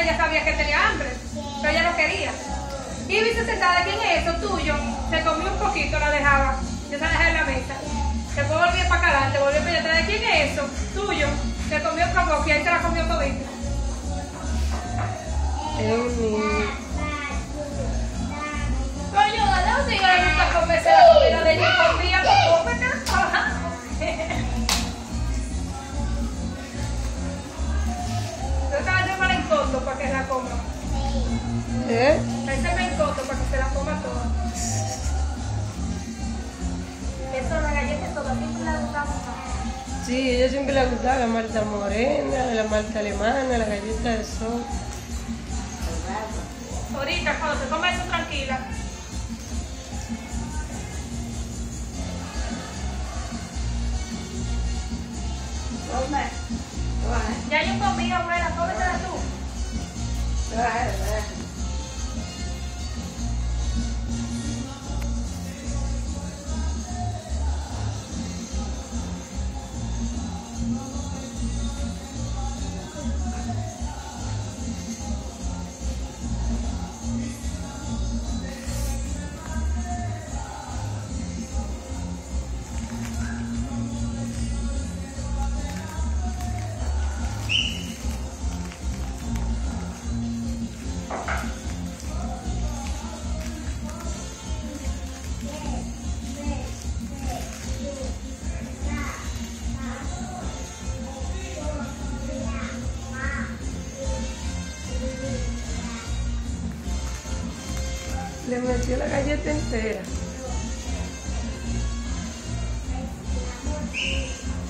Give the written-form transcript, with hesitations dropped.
porque ella sabía que tenía hambre, pero ella no quería. Y se sentaba aquí en eso tuyo, se comió un poquito, la dejaba, yo se la dejé en la mesa. Después volví para acá adelante, volví para allá atrás. ¿Quién es eso? Tuyo. Se comió otro poco y ahí se la comió todita. Coño, ¿no? Si yo le gusta comerse la comida de ella por día, pues cómetela. Yo estaba haciendo en coto para que la coma. Ahí se me encoto para que se la coma toda. Eso, la galleta toda, siempre la gustaba. Sí, ella siempre le gustaba la malta morena, la malta alemana, la galleta de sol. Ahorita, cuando se come eso tranquila. Ya yo comí, abuela, cómetela tú. Le metió la galleta entera.